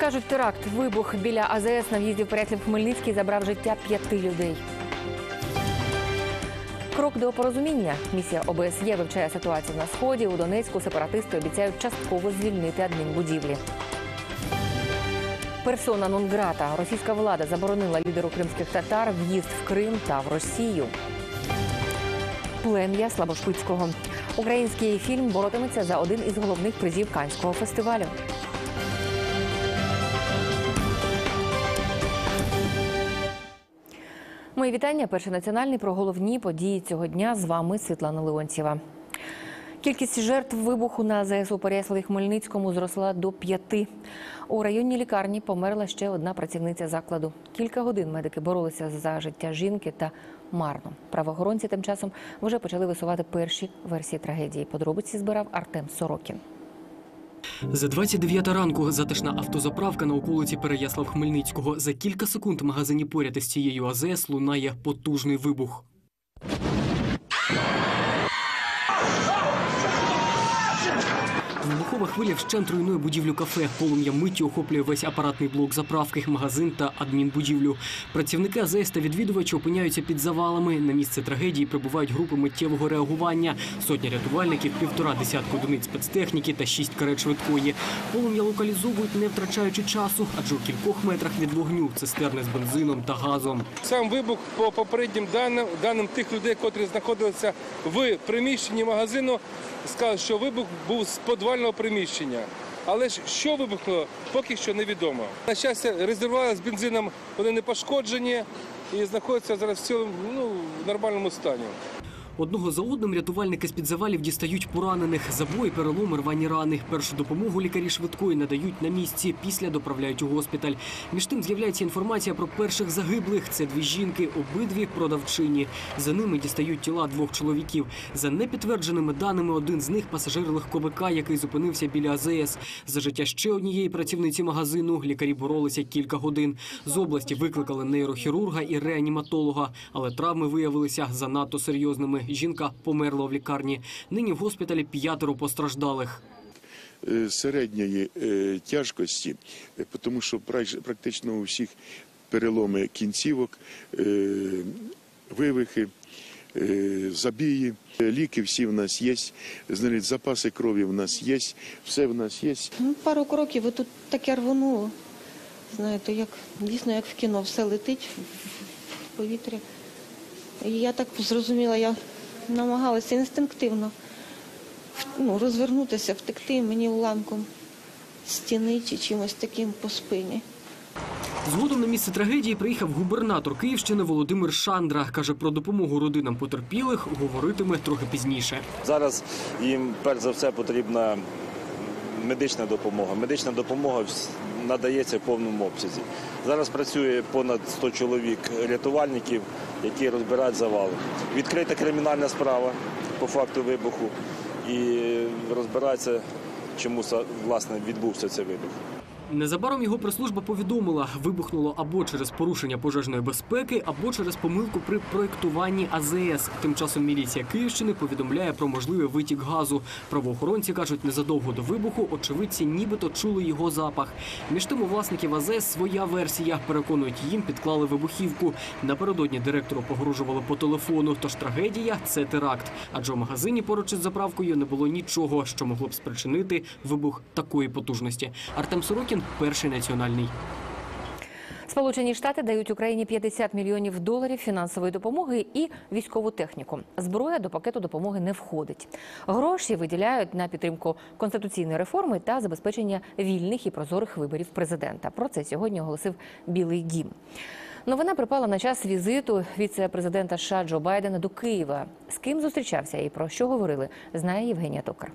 Кажуть, теракт, вибух біля АЗС на в'їзді в Переяслав-Хмельницький забрав життя 5 людей. Крок до порозуміння. Місія ОБСЄ вивчає ситуацію на Сході. У Донецьку сепаратисти обіцяють частково звільнити адмінбудівлі. Персона нон-грата. Російська влада заборонила лідеру кримських татар в'їзд в Крим та в Росію. Плем'я Слабошпицького. Український фільм боротиметься за один із головних призів Каннського фестивалю. Мої вітання. Перший національний про головні події цього дня. З вами Світлана Леонтьєва. Кількість жертв вибуху на АЗС у Переяславі-Хмельницькому зросла до 5. У районній лікарні померла ще одна працівниця закладу. Кілька годин медики боролися за життя жінки та марно. Правоохоронці тим часом вже почали висувати перші версії трагедії. Подробиці збирав Артем Сорокін. За 29 ранку затишна автозаправка на околиці Переяслав-Хмельницького. За кілька секунд в магазині поряд із цією АЗС лунає потужний вибух. Вибухова хвиля вщент руйнує будівлю кафе. Полум'я миттю охоплює весь апаратний блок заправки, магазин та адмінбудівлю. Працівники АЗС та відвідувачі опиняються під завалами. На місце трагедії прибувають групи миттєвого реагування. Сотня рятувальників, 1,5 десятка одиниць спецтехніки та 6 карет швидкої. Полум'я локалізовують, не втрачаючи часу, адже у кількох метрах від вогню цистерни з бензином та газом. Сам вибух, по попереднім даним тих людей, котрі знаходилися в приміщенні магазину, сказали, що вибух був з підвального приміщення. Але ж що вибухнуло, поки що невідомо. На щастя, резервуари з бензином вони не пошкоджені і знаходяться зараз в цілому в нормальному стані. Одного за одним рятувальники з-під завалів дістають поранених. Забої, переломи, рвані рани. Першу допомогу лікарі швидкої надають на місці, після доправляють у госпіталь. Між тим з'являється інформація про перших загиблих. Це 2 жінки, обидві продавчині. За ними дістають тіла 2 чоловіків. За непідтвердженими даними, один з них – пасажир легковика, який зупинився біля АЗС. За життя ще однієї працівниці магазину лікарі боролися кілька годин. З області викликали нейрохірурга і реаніматолога, але травми виявилися занадто серйозними. Жінка померла в лікарні. Нині в госпіталі 5 постраждалих. Середньої тяжкості, тому що практично у всіх переломи кінцівок, вивихи, забії. Ліки всі в нас є, запаси крові в нас є, все в нас є. Пару кроків і тут таке рвонуло. Знаєте, дійсно як в кіно, все летить в повітрі. І я так зрозуміла, я намагалася інстинктивно розвернутися, втекти мені уламком стіни чи чимось таким по спині. Згодом на місце трагедії приїхав губернатор Київщини Володимир Шандра. Каже, про допомогу родинам потерпілих говоритиме трохи пізніше. Зараз їм перш за все потрібна медична допомога. Медична допомога надається в повному обсязі. Зараз працює понад 100 чоловік рятувальників, які розбирають завали. Відкрита кримінальна справа по факту вибуху і розбирається, чому, власне, відбувся цей вибух. Незабаром його прес-служба повідомила, вибухнуло або через порушення пожежної безпеки, або через помилку при проєктуванні АЗС. Тим часом міліція Київщини повідомляє про можливий витік газу. Правоохоронці кажуть, незадовго до вибуху очевидці нібито чули його запах. Між тим у власників АЗС своя версія. Переконують, їм підклали вибухівку. Напередодні директору погрожували по телефону. Тож трагедія – це теракт. Адже у магазині поруч із заправкою не було нічого, що могло б спричинити вибух такої потужності. Артем Сорокін, Перший національний. Сполучені Штати дають Україні $50 мільйонів фінансової допомоги і військову техніку. Зброя до пакету допомоги не входить. Гроші виділяють на підтримку конституційної реформи та забезпечення вільних і прозорих виборів президента. Про це сьогодні оголосив Білий дім. Новина припала на час візиту віце-президента США Джо Байдена до Києва. З ким зустрічався і про що говорили, знає Євгенія Токар.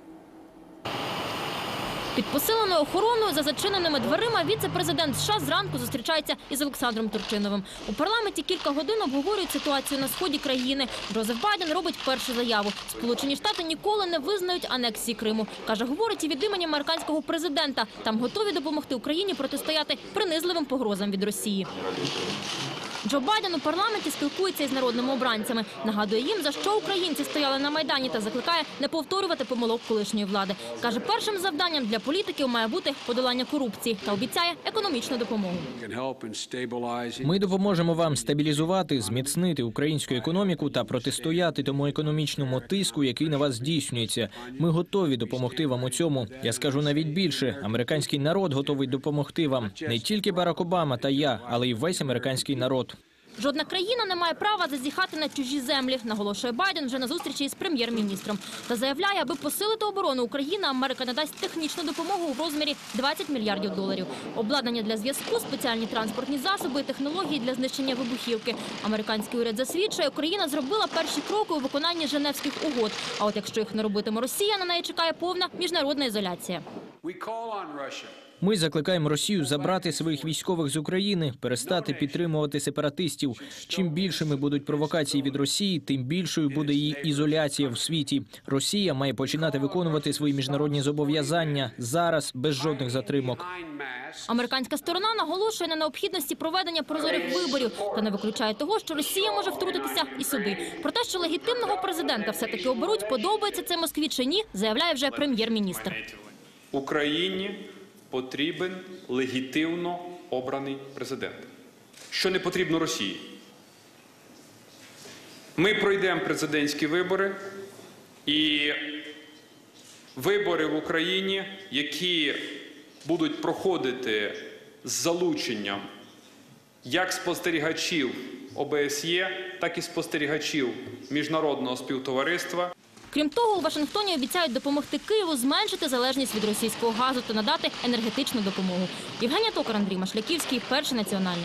Під посиленою охороною за зачиненими дверима віце-президент США зранку зустрічається із Олександром Турчиновим. У парламенті кілька годин обговорюють ситуацію на сході країни. Джозеф Байден робить першу заяву. Сполучені Штати ніколи не визнають анексії Криму. Каже, говорить і від імені американського президента. Там готові допомогти Україні протистояти принизливим погрозам від Росії. Джо Байден у парламенті спілкується із народними обранцями. Нагадує їм, за що українці стояли на Майдані та закликає не повторювати помилок колишньої влади. Каже, першим завданням для політиків має бути подолання корупції та обіцяє економічну допомогу. Ми допоможемо вам стабілізувати, зміцнити українську економіку та протистояти тому економічному тиску, який на вас здійснюється. Ми готові допомогти вам у цьому. Я скажу навіть більше. Американський народ готовий допомогти вам. Не тільки Барак Обама та я, але й весь американський народ. Жодна країна не має права зазіхати на чужі землі, наголошує Байден вже на зустрічі із прем'єр-міністром. Та заявляє, аби посилити оборону України, Америка надасть технічну допомогу у розмірі $20 мільярдів. Обладнання для зв'язку, спеціальні транспортні засоби і технології для знищення вибухівки. Американський уряд засвідчує, Україна зробила перші кроки у виконанні Женевських угод. А от якщо їх не робитиме Росія, на неї чекає повна міжнародна ізоляція. Ми закликаємо Росію забрати своїх військових з України, перестати підтримувати сепаратистів. Чим більшими будуть провокації від Росії, тим більшою буде її ізоляція в світі. Росія має починати виконувати свої міжнародні зобов'язання зараз, без жодних затримок. Американська сторона наголошує на необхідності проведення прозорих виборів та не виключає того, що Росія може втрутитися і сюди. Про те, що легітимного президента все-таки оберуть, подобається це Москві чи ні, заявляє вже прем'єр-міністр. Україні потрібен легітимно обраний президент, що не потрібно Росії. Ми пройдемо президентські вибори, і вибори в Україні, які будуть проходити з залученням як спостерігачів ОБСЄ, так і спостерігачів міжнародного співтовариства. Крім того, у Вашингтоні обіцяють допомогти Києву зменшити залежність від російського газу та надати енергетичну допомогу. Євгенія Токар, Андрій Машляківський, Перший національний.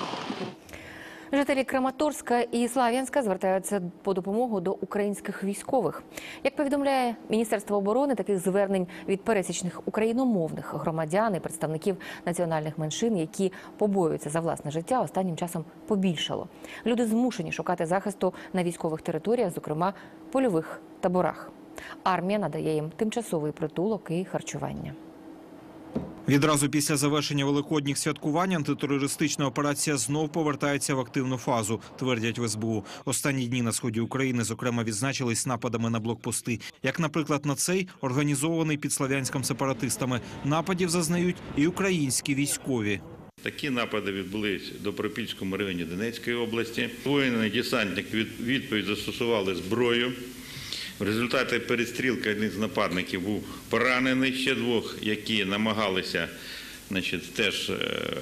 Жителі Краматорська і Слав'янська звертаються по допомогу до українських військових. Як повідомляє Міністерство оборони, таких звернень від пересічних україномовних громадян і представників національних меншин, які побоюються за власне життя, останнім часом побільшало. Люди змушені шукати захисту на військових територіях, зокрема польових таборах. Армія надає їм тимчасовий притулок і харчування. Відразу після завершення великодніх святкувань антитерористична операція знов повертається в активну фазу, твердять в СБУ. Останні дні на сході України, зокрема, відзначились нападами на блокпости. Як, наприклад, на цей, організований під Слов'янськом сепаратистами. Нападів зазнають і українські військові. Такі напади відбулись в Добропільському районі Донецької області. Воїни-десантники відповідь застосували зброю. В результаті перестрілки один з нападників був поранений, ще двох, які намагалися теж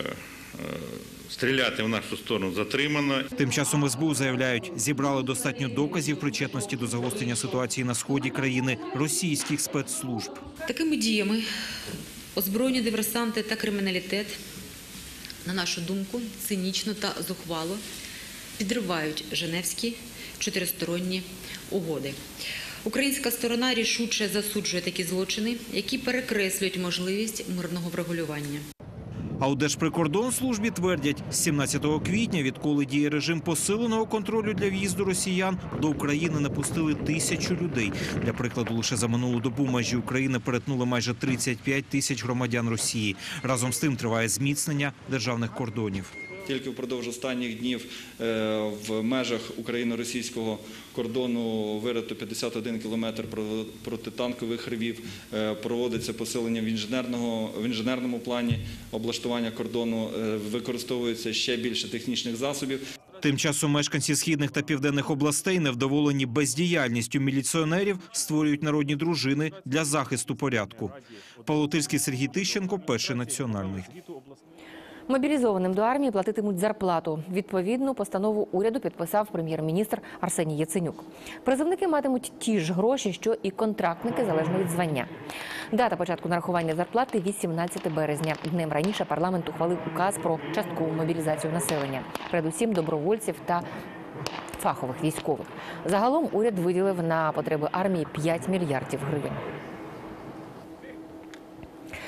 стріляти в нашу сторону, затримано. Тим часом СБУ заявляють, зібрали достатньо доказів причетності до загострення ситуації на сході країни російських спецслужб. Такими діями озброєні диверсанти та криміналітет, на нашу думку, цинічно та зухвало підривають Женевські чотиристоронні угоди. Українська сторона рішуче засуджує такі злочини, які перекреслюють можливість мирного врегулювання. А у Держприкордонслужбі твердять, з 17 квітня, відколи діє режим посиленого контролю для в'їзду росіян, до України не пустили 1000 людей. Для прикладу, лише за минулу добу межі України перетнули майже 35 тисяч громадян Росії. Разом з тим триває зміцнення державних кордонів. Тільки впродовж останніх днів в межах україно-російського кордону вирито 51 кілометр протитанкових рвів, проводиться посилення в інженерному плані облаштування кордону, використовується ще більше технічних засобів. Тим часом мешканці східних та південних областей, невдоволені бездіяльністю міліціонерів, створюють народні дружини для захисту порядку. Павло Тильський, Сергій Тищенко, Перший національний. Мобілізованим до армії платитимуть зарплату. Відповідну постанову уряду підписав прем'єр-міністр Арсеній Яценюк. Призовники матимуть ті ж гроші, що і контрактники, залежно від звання. Дата початку нарахування зарплати – 18 березня. Днем раніше парламент ухвалив указ про часткову мобілізацію населення. Передусім добровольців та фахових військових. Загалом уряд виділив на потреби армії 5 мільярдів гривень.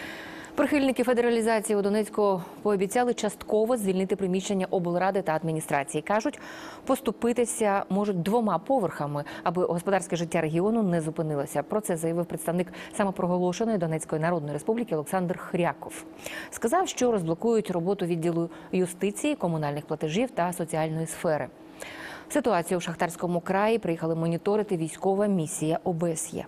Прихильники федералізації у Донецьку пообіцяли частково звільнити приміщення облради та адміністрації. Кажуть, поступитися можуть 2 поверхами, аби господарське життя регіону не зупинилося. Про це заявив представник самопроголошеної Донецької Народної Республіки Олександр Хряков. Сказав, що розблокують роботу відділу юстиції, комунальних платежів та соціальної сфери. Ситуацію в Шахтарському краї приїхали моніторити військова місія ОБСЄ.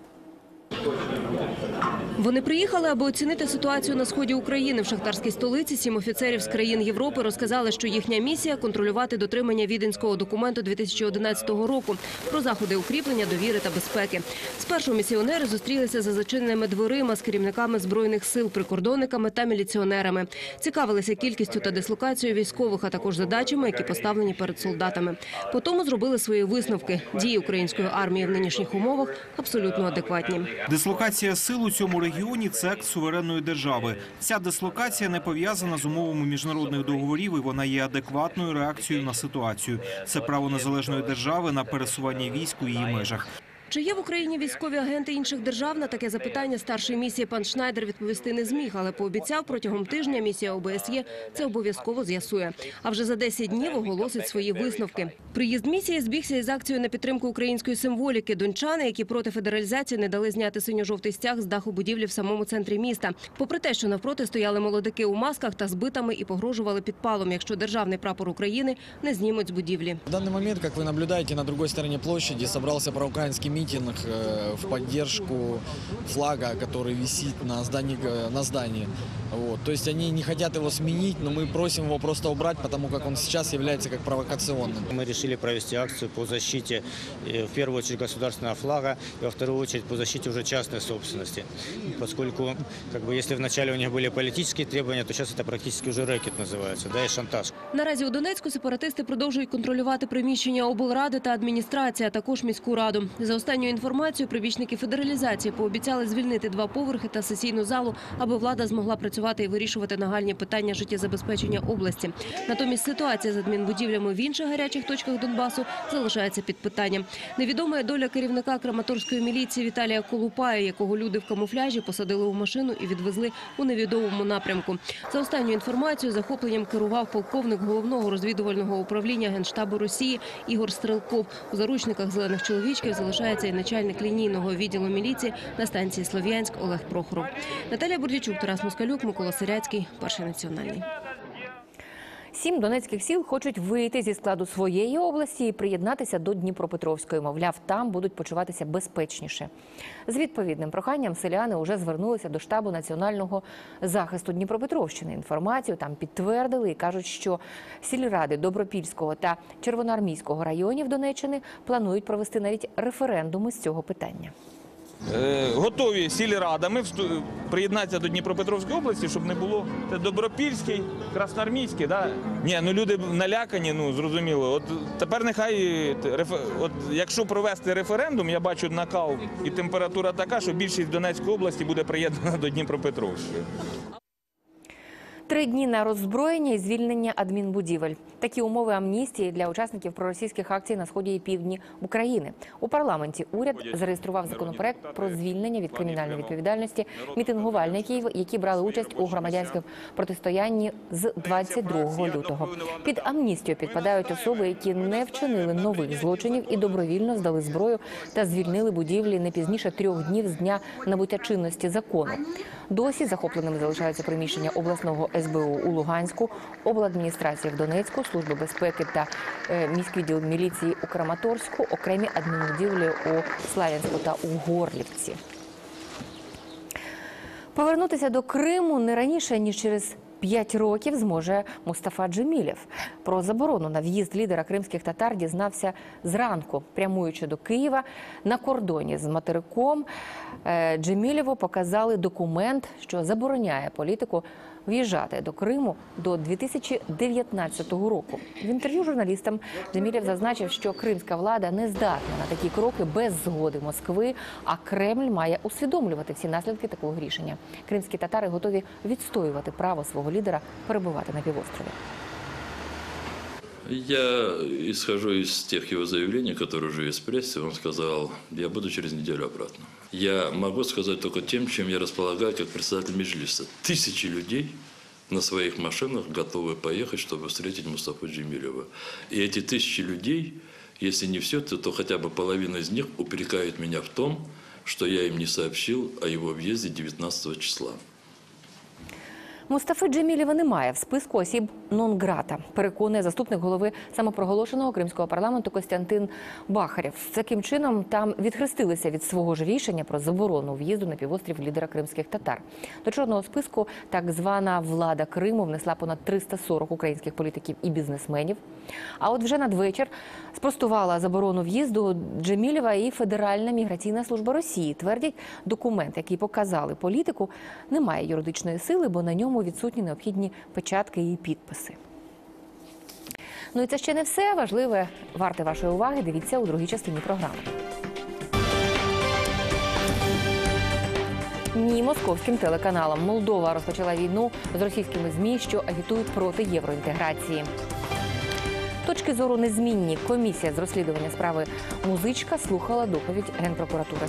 Вони приїхали, аби оцінити ситуацію на сході України. В шахтарській столиці 7 офіцерів з країн Європи розказали, що їхня місія – контролювати дотримання Віденського документу 2011 року про заходи укріплення довіри та безпеки. Спершу місіонери зустрілися за зачиненими дверима з керівниками Збройних сил, прикордонниками та міліціонерами. Цікавилися кількістю та дислокацією військових, а також задачами, які поставлені перед солдатами. Потім зробили свої висновки. Дії української армії в нинішніх умовах абсолютно адекватні. Дислокація сил у цьому регіоні – це акт суверенної держави. Ця дислокація не пов'язана з умовами міжнародних договорів і вона є адекватною реакцією на ситуацію. Це право незалежної держави на пересування військ у її межах. Чи є в Україні військові агенти інших держав? На таке запитання старший місії пан Шнайдер відповісти не зміг, але пообіцяв, протягом тижня місія ОБСЄ це обов'язково з'ясує. А вже за 10 днів оголосить свої висновки. Приїзд місії збігся із акцією на підтримку української символіки. Дончани, які проти федералізації, не дали зняти синьо-жовтий стяг з даху будівлі в самому центрі міста. Попри те, що навпроти стояли молодики у масках та з битами і погрожували підпалом, якщо державний прапор України не знімуть з будівлі. В даний момент, як ви наблюдаєте, на другій стороні площади зібрався проукраїнський мітинг в поддержку флага, который висит на здании. Вот. То есть они не хотят его сменить, но мы просим его просто убрать, потому как он сейчас является как провокационным. Мы решили провести акцию по защите, в первую очередь, государственного флага, и во вторую очередь по защите уже частной собственности. Поскольку, если вначале у них были политические требования, то сейчас это практически уже рэкет называется, да, и шантаж. Наразі у Донецьку сепаратисти продовжують контролювати приміщення облради та адміністрації, а також міську раду. За останньою інформацією, прибічники федералізації пообіцяли звільнити 2 поверхи та сесійну залу, аби влада змогла працювати і вирішувати нагальні питання життєзабезпечення області. Натомість ситуація з адмінбудівлями в інших гарячих точках Донбасу залишається під питанням. Невідома є доля керівника Краматорської міліції Віталія Колупая, якого люди в камуфляжі посадили у машину і відвезли у невідомому напрямку. За останньою інформацією, захопленням керував полковник Головного розвідувального управління Генштабу Росії Ігор Стрелков. У заручниках зелених чоловічків залишається і начальник лінійного відділу міліції на станції Слов'янськ Олег Прохоров. Наталія Бурдячук, Тарас Москалюк, Микола Сиряцький, Перший національний. 7 донецьких сіл хочуть вийти зі складу своєї області і приєднатися до Дніпропетровської. Мовляв, там будуть почуватися безпечніше. З відповідним проханням селяни вже звернулися до штабу національного захисту Дніпропетровщини. Інформацію там підтвердили і кажуть, що сільради Добропільського та Червоноармійського районів Донеччини планують провести навіть референдуми з цього питання. Готові сільрадами приєднатися до Дніпропетровської області, щоб не було Добропільський, Красноармійський. Да? Люди налякані, зрозуміло. От тепер нехай, якщо провести референдум, я бачу накал і температура така, що більшість Донецької області буде приєднана до Дніпропетровщини. 3 дні на роззброєння і звільнення адмінбудівель. Такі умови амністії для учасників проросійських акцій на сході і півдні України. У парламенті уряд зареєстрував законопроект про звільнення від кримінальної відповідальності мітингувальників, які брали участь у громадянському протистоянні з 22 лютого. Під амністію підпадають особи, які не вчинили нових злочинів і добровільно здали зброю та звільнили будівлі не пізніше 3 днів з дня набуття чинності закону. Досі захопленими залишаються приміщення обласного СБУ у Луганську, обладміністрації в Донецьку, Служби безпеки та міськвідділ міліції у Краматорську, окремі адмінбудівлі у Слав'янську та у Горлівці. Повернутися до Криму не раніше, ніж через 5 років зможе Мустафа Джемілєв. Про заборону на в'їзд лідера кримських татар дізнався зранку. Прямуючи до Києва, на кордоні з материком Джемілєву показали документ, що забороняє політику в'їжджати до Криму до 2019 року. В інтерв'ю журналістам Джемілєв зазначив, що кримська влада не здатна на такі кроки без згоди Москви, а Кремль має усвідомлювати всі наслідки такого рішення. Кримські татари готові відстоювати право свого лідера перебувати на півострові. Я исхожу из тех его заявлений, которые уже есть в прессе. Он сказал, я буду через неделю обратно. Я могу сказать только тем, чем я располагаю как председатель Меджлиса. Тысячи людей на своих машинах готовы поехать, чтобы встретить Мустафу Джемилева. И эти тысячи людей, если не все, то хотя бы половина из них упрекают меня в том, что я им не сообщил о его въезде 19 числа. Мустафи Джемілєва немає в списку осіб нон-грата, переконує заступник голови самопроголошеного кримського парламенту Костянтин Бахарєв. Таким чином, там відхрестилися від свого ж рішення про заборону в'їзду на півострів лідера кримських татар. До чорного списку так звана влада Криму внесла понад 340 українських політиків і бізнесменів. А от вже надвечір спростувала заборону в'їзду Джемілєва і Федеральна міграційна служба Росії. Твердять, документ, який показали політику, не має юридичної сили, бо на ньому відсутні необхідні печатки і підписи. Ну і це ще не все. Важливе, варте вашої уваги, дивіться у другій частині програми. Ні московським телеканалам. Молдова розпочала війну з російськими ЗМІ, що агітують проти євроінтеграції. Точки зору незмінні. Комісія з розслідування справи «Музичка» слухала доповідь Генпрокуратури.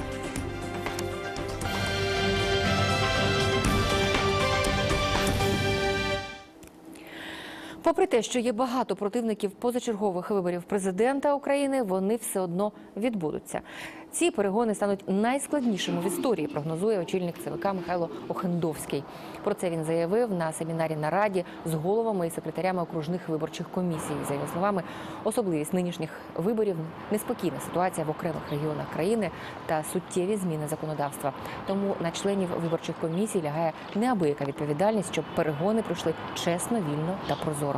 Попри те, що є багато противників позачергових виборів президента України, вони все одно відбудуться. Ці перегони стануть найскладнішими в історії, прогнозує очільник ЦВК Михайло Охендовський. Про це він заявив на семінарі-нараді з головами і секретарями окружних виборчих комісій. За його словами, особливість нинішніх виборів – неспокійна ситуація в окремих регіонах країни та суттєві зміни законодавства. Тому на членів виборчих комісій лягає неабияка відповідальність, щоб перегони пройшли чесно, вільно та прозоро.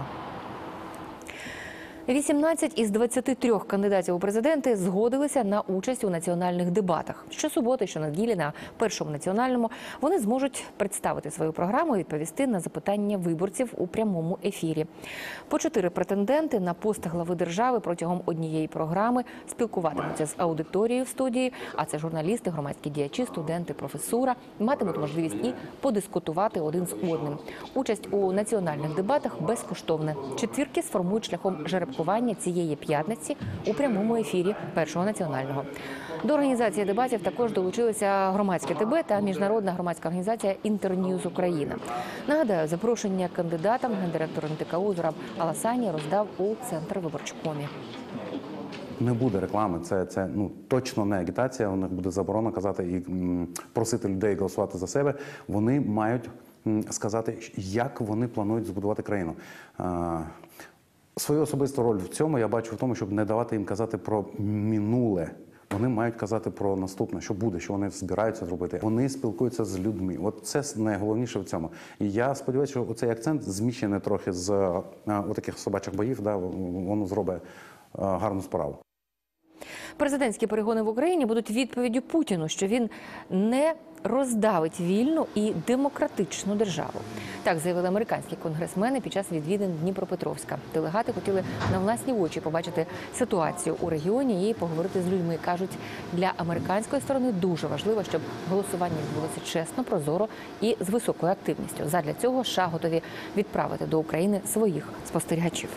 18 із 23 кандидатів у президенти згодилися на участь у національних дебатах. Щосуботи, щонеділі на Першому національному вони зможуть представити свою програму і відповісти на запитання виборців у прямому ефірі. По 4 претенденти на пост глави держави протягом однієї програми спілкуватимуться з аудиторією в студії, а це журналісти, громадські діячі, студенти, професура, матимуть можливість і подискутувати один з одним. Участь у національних дебатах безкоштовна. Четвірки сформують шляхом жеребкування цієї п'ятниці у прямому ефірі Першого національного. До організації дебатів також долучилися громадське ТБ та міжнародна громадська організація «Інтерньюз Україна». Нагадаю, запрошення кандидатам гендиректор НТКУ Зураб Аласані роздав у Центр виборчкомі. Не буде реклами, це точно не агітація, у них буде заборона казати і просити людей голосувати за себе. Вони мають сказати, як вони планують збудувати країну. Свою особисту роль в цьому я бачу в тому, щоб не давати їм казати про минуле. Вони мають казати про наступне, що буде, що вони збираються зробити. Вони спілкуються з людьми. От це найголовніше в цьому. І я сподіваюся, що цей акцент зміщений трохи з таких собачих боїв, воно зробить гарну справу. Президентські перегони в Україні будуть відповіддю Путіну, що він не роздавить вільну і демократичну державу. Так заявили американські конгресмени під час відвідин Дніпропетровська. Делегати хотіли на власні очі побачити ситуацію у регіоні і поговорити з людьми. Кажуть, для американської сторони дуже важливо, щоб голосування відбулося чесно, прозоро і з високою активністю. Задля цього США готові відправити до України своїх спостерігачів.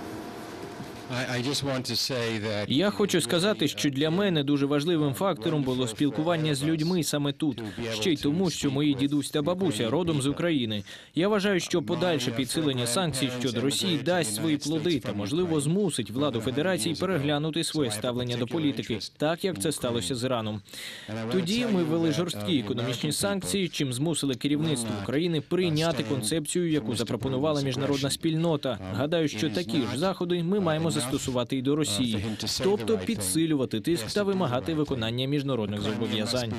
Я хочу сказати, що для мене дуже важливим фактором було спілкування з людьми саме тут. Ще й тому, що мої дідусь та бабуся родом з України. Я вважаю, що подальше підсилення санкцій щодо Росії дасть свої плоди та, можливо, змусить владу Федерації переглянути своє ставлення до політики, так як це сталося з Іраном. Тоді ми ввели жорсткі економічні санкції, чим змусили керівництво України прийняти концепцію, яку запропонувала міжнародна спільнота. Гадаю, що такі ж заходи ми маємо застосувати і до Росії, тобто підсилювати тиск та вимагати виконання міжнародних зобов'язань.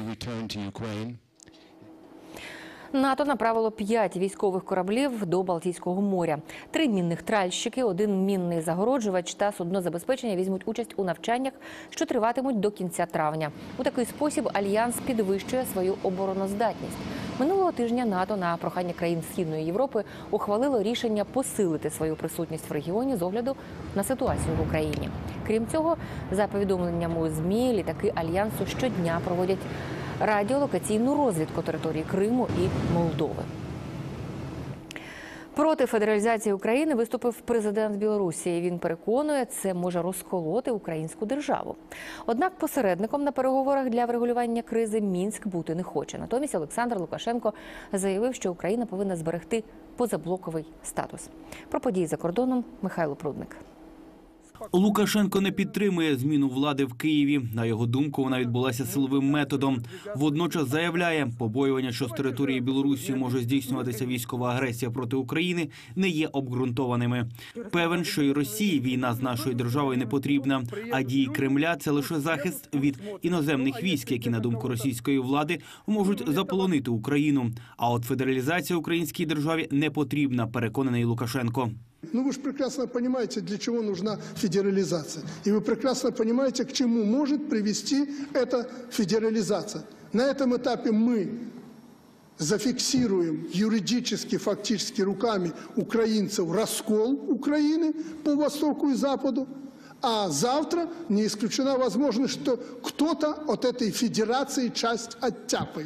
НАТО направило 5 військових кораблів до Балтійського моря. 3 мінних тральщики, 1 мінний загороджувач та судно забезпечення візьмуть участь у навчаннях, що триватимуть до кінця травня. У такий спосіб Альянс підвищує свою обороноздатність. Минулого тижня НАТО на прохання країн Східної Європи ухвалило рішення посилити свою присутність в регіоні з огляду на ситуацію в Україні. Крім цього, за повідомленнями ЗМІ, літаки Альянсу щодня проводять радіолокаційну розвідку території Криму і Молдови. Проти федералізації України виступив президент Білорусі. Він переконує, це може розколоти українську державу. Однак посередником на переговорах для врегулювання кризи Мінськ бути не хоче. Натомість Олександр Лукашенко заявив, що Україна повинна зберегти позаблоковий статус. Про події за кордоном Михайло Прудник. Лукашенко не підтримує зміну влади в Києві. На його думку, вона відбулася силовим методом. Водночас заявляє, побоювання, що з території Білорусі може здійснюватися військова агресія проти України, не є обґрунтованими. Певен, що і Росії війна з нашою державою не потрібна, а дії Кремля – це лише захист від іноземних військ, які, на думку російської влади, можуть заполонити Україну. А от федералізація українській державі не потрібна, переконаний Лукашенко. Ну, вы же прекрасно понимаете, для чего нужна федерализация. И вы прекрасно понимаете, к чему может привести эта федерализация. На этом этапе мы зафиксируем юридически, фактически руками украинцев раскол Украины по востоку и западу. А завтра не исключена возможность, что кто-то от этой федерации часть оттяпает.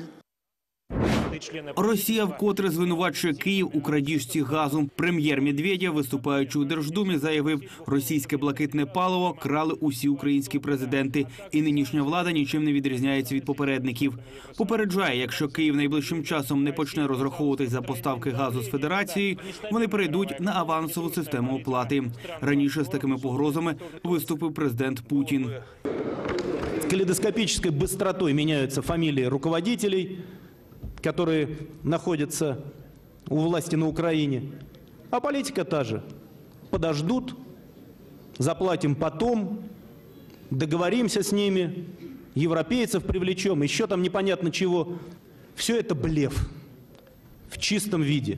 Росія вкотре звинувачує Київ у крадіжці газу. Прем'єр Медведєв, виступаючи у Держдумі, заявив, російське блакитне паливо крали усі українські президенти. І нинішня влада нічим не відрізняється від попередників. Попереджає, якщо Київ найближчим часом не почне розраховуватись за поставки газу з Федерації, вони перейдуть на авансову систему оплати. Раніше з такими погрозами виступив президент Путін. С калейдоскопической быстротой меняются фамилии руководителей, которые находятся у власти на Украине. А политика та же. Подождут, заплатим потом, договоримся с ними, европейцев привлечем, еще там непонятно чего. Все это блеф в чистом виде.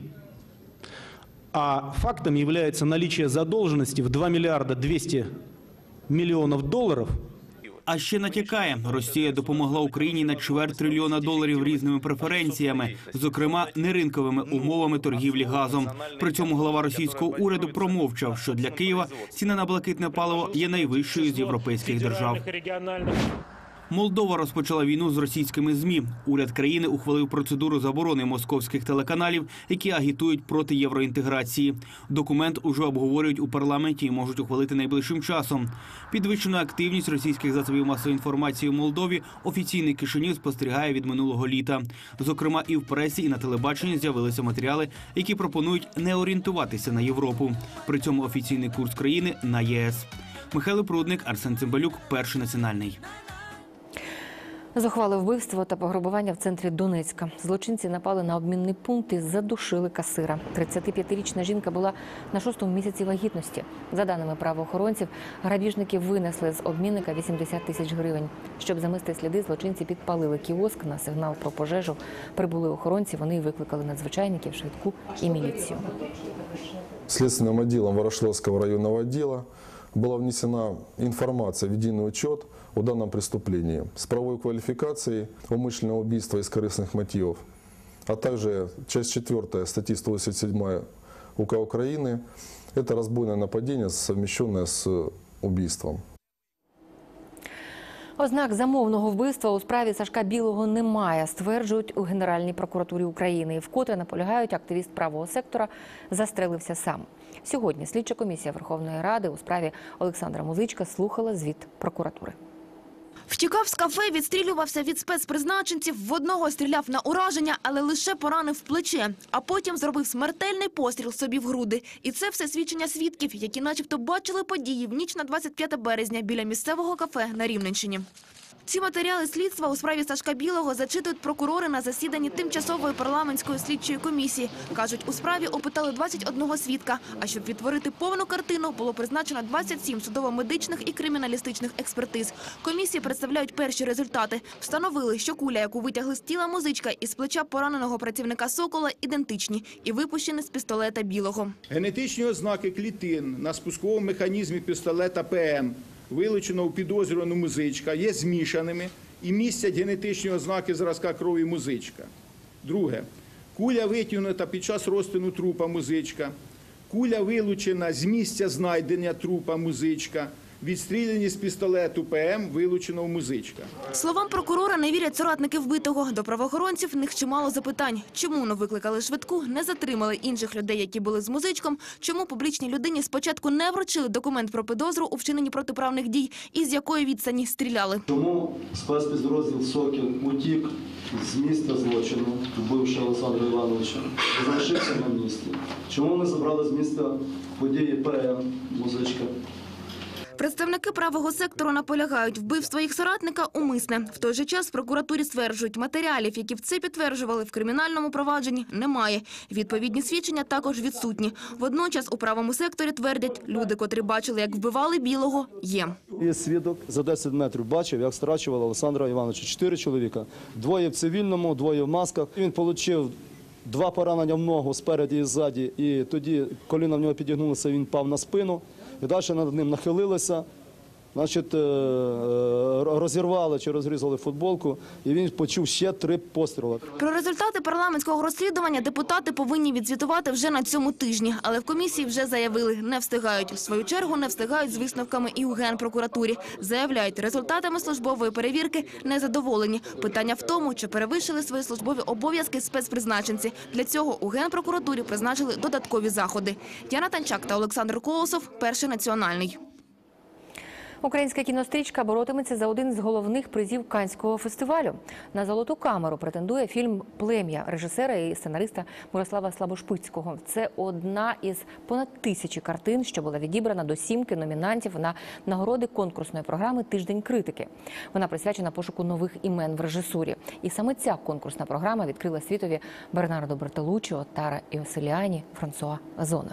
А фактом является наличие задолженности в 2 миллиарда 200 миллионов долларов. А ще натякає, Росія допомогла Україні на $250 мільйона різними преференціями, зокрема, неринковими умовами торгівлі газом. При цьому глава російського уряду промовчав, що для Києва ціна на блакитне паливо є найвищою з європейських держав. Молдова розпочала війну з російськими ЗМІ. Уряд країни ухвалив процедуру заборони московських телеканалів, які агітують проти євроінтеграції. Документ уже обговорюють у парламенті і можуть ухвалити найближчим часом. Підвищену активність російських засобів масової інформації у Молдові офіційний Кишинів спостерігає від минулого літа. Зокрема, і в пресі, і на телебаченні з'явилися матеріали, які пропонують не орієнтуватися на Європу. При цьому офіційний курс країни – на ЄС. Михайло Прудник, Арсен Цимбалюк, Перший національний. Зухвале вбивство та пограбування в центрі Донецька. Злочинці напали на обмінний пункт і задушили касира. 35-річна жінка була на 6-му місяці вагітності. За даними правоохоронців, грабіжники винесли з обмінника 80 тисяч гривень. Щоб замести сліди, злочинці підпалили кіоск. На сигнал про пожежу прибули охоронці. Вони викликали надзвичайників, швидку і міліцію. Следственным отделом Ворошиловского районного отдела была внесена информация в единый учет о данном преступлении с правовой квалификацией умышленного убийства из корыстных мотивов, а также часть 4 статьи 187 УК Украины – это разбойное нападение, совмещенное с убийством. Ознак замовного вбивства у справі Сашка Білого немає, стверджують у Генеральній прокуратурі України. І вкотре наполягають, активіст правого сектора застрелився сам. Сьогодні слідча комісія Верховної Ради у справі Олександра Музичка слухала звіт прокуратури. Втікав з кафе, відстрілювався від спецпризначенців, в одного стріляв на ураження, але лише поранив плече. А потім зробив смертельний постріл собі в груди. І це все свідчення свідків, які начебто бачили події в ніч на 25 березня біля місцевого кафе на Рівненщині. Ці матеріали слідства у справі Сашка Білого зачитують прокурори на засіданні Тимчасової парламентської слідчої комісії. Кажуть, у справі опитали 21 свідка, а щоб відтворити повну картину, було призначено 27 судово-медичних і криміналістичних експертиз. Комісії представляють перші результати. Встановили, що куля, яку витягли з тіла Музичка і з плеча пораненого працівника «Сокола», ідентичні і випущені з пістолета Білого. Генетичні ознаки клітин на спусковому механізмі пістолета ПМ, вилученого підозрюваного Музичка, є змішаними і містять генетичні ознаки зразка крові Музичка. Друге. Куля витягнута під час розтину трупа Музичка. Куля вилучена з місця знайдення трупа Музичка. Відстріляні з пістолету ПМ вилученого музичка. Словам прокурора не вірять соратники вбитого. До правоохоронців в них чимало запитань. Чому не викликали швидку, не затримали інших людей, які були з музичком, чому публічній людині спочатку не вручили документ про підозру у вчиненні протиправних дій і з якої відстані стріляли. Чому спецпідрозділ «Сокіл» утік з місця злочину, вбивши Олександра Івановича, залишився на місці? Чому не забрали з місця події ПМ музичка? Представники правого сектору наполягають, вбивство їх соратника умисне. В той же час в прокуратурі стверджують, матеріалів, які б це підтверджували, в кримінальному провадженні немає. Відповідні свідчення також відсутні. Водночас у правому секторі твердять, люди, котрі бачили, як вбивали Білого, є. Є свідок, за 10 метрів бачив, як страчували Олександра Івановича. 4 чоловіка. 2 в цивільному, 2 в масках. Він отримав 2 поранення в ногу спереді і ззаді. І тоді коліна в нього підігнулися, він впав на спину. І далі над ним нахилилися, значить, розірвали чи розрізали футболку, і він почув ще 3 постріли. Про результати парламентського розслідування депутати повинні відзвітувати вже на цьому тижні. Але в комісії вже заявили, не встигають. В свою чергу не встигають з висновками і у Генпрокуратурі. Заявляють, результатами службової перевірки незадоволені. Питання в тому, чи перевищили свої службові обов'язки спецпризначенці. Для цього у Генпрокуратурі призначили додаткові заходи. Яна Танчак та Олександр Колосов, Перший національний. Українська кінострічка боротиметься за один з головних призів Каннського фестивалю. На «Золоту камеру» претендує фільм «Плем'я» режисера і сценариста Мирослава Слабошпицького. Це одна із понад 1000 картин, що була відібрана до 7 номінантів на нагороди конкурсної програми «Тиждень критики». Вона присвячена пошуку нових імен в режисурі. І саме ця конкурсна програма відкрила світові Бернардо Бертолуччі, Тара Іосиліані, Франсуа Озона.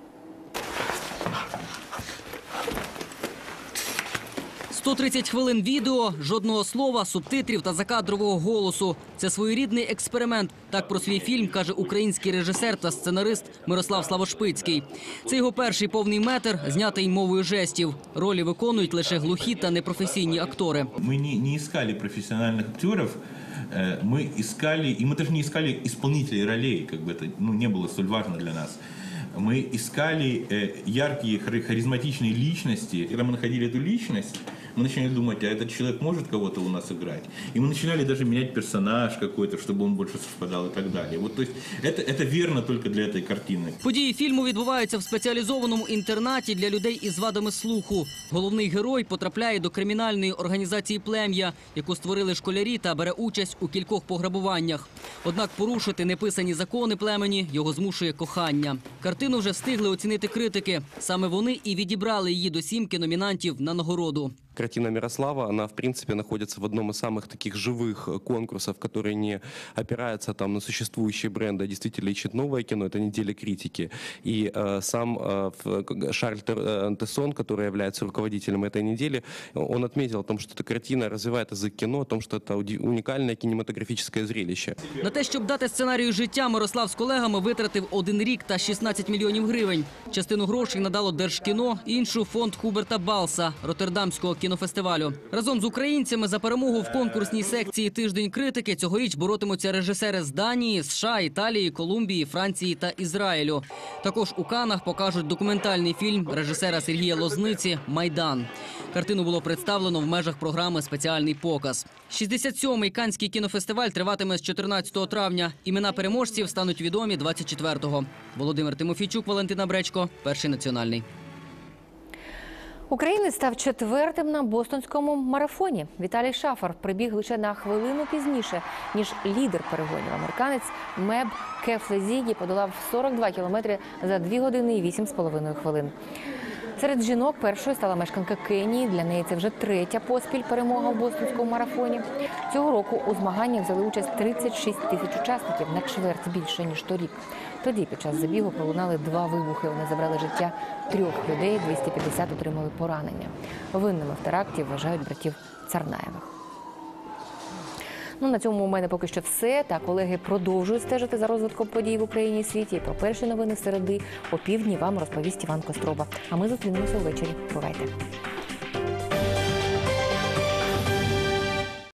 130 хвилин відео, жодного слова, субтитрів та закадрового голосу. Це своєрідний експеримент. Так про свій фільм каже український режисер та сценарист Мирослав Слабошпицький. Це його перший повний метр, знятий мовою жестів. Ролі виконують лише глухі та непрофесійні актори. Ми не искали професіональних акторів, ми искали, и мы даже не искали исполнителей ролей, как бы это не было столь важно для нас. Мы искали яркие, харизматичные личности. Когда мы находили эту личность, мы начинали думать, а этот человек может кого-то у нас играть? И мы начинали даже менять персонаж какой-то, чтобы он больше совпадал и так далее. Вот, то есть это верно только для этой картины. Події фільму відбуваються в спеціалізованому інтернаті для людей із вадами слуху. Головний герой потрапляє до кримінальної організації «Плем'я», яку створили школярі, та бере участь у кількох пограбуваннях. Однак порушити неписані закони племені його змушує кохання. Картину вже встигли оцінити критики. Саме вони і відібрали її до 7 номінантів на нагороду. Картина Мирослава, она, в принципе, находится в одном из самых таких живых конкурсов, который не опирается там на существующие бренды, а действительно ищет новое кино. Это «Неделя критики». И сам Шарль Тессон, который является руководителем этой недели, он отметил о том, что эта картина развивает язык кино, о том, что это уникальное кинематографическое зрелище. На те, щоб дати сценарію життя, Мирослав з колегами витратив 1 рік та 16 мільйонів гривень. Частину грошей надало Держкіно, іншу – фонд Хуберта Балса, Роттердамського кінофестивалю. Разом з українцями за перемогу в конкурсній секції «Тиждень критики» цьогоріч боротимуться режисери з Данії, США, Італії, Колумбії, Франції та Ізраїлю. Також у Каннах покажуть документальний фільм режисера Сергія Лозниці «Майдан». Картину було представлено в межах програми «Спеціальний показ». 67-й Каннський кінофестиваль триватиме з 14 травня. Імена переможців стануть відомі 24-го. Володимир Тимофійчук, Валентина Бречко, Перший національний. Українець став 4-тим на бостонському марафоні. Віталій Шафар прибіг лише на хвилину пізніше, ніж лідер перегонів. Американець Меб Кефлезігі подолав 42 кілометри за 2 години і 8,5 хвилин. Серед жінок першою стала мешканка Кенії. Для неї це вже 3-я поспіль перемога в бостонському марафоні. Цього року у змаганнях взяли участь 36 тисяч учасників, на чверть більше, ніж торік. Тоді під час забігу пролунали 2 вибухи. Вони забрали життя 3 людей, 250 отримали поранення. Винними в теракті вважають братів Царнаєвих. На цьому у мене поки що все. Та колеги продовжують стежити за розвитком подій в Україні і світі. Про перші новини середи о півдні вам розповість Іван Костроба. А ми зустрінемося увечері. Бувайте!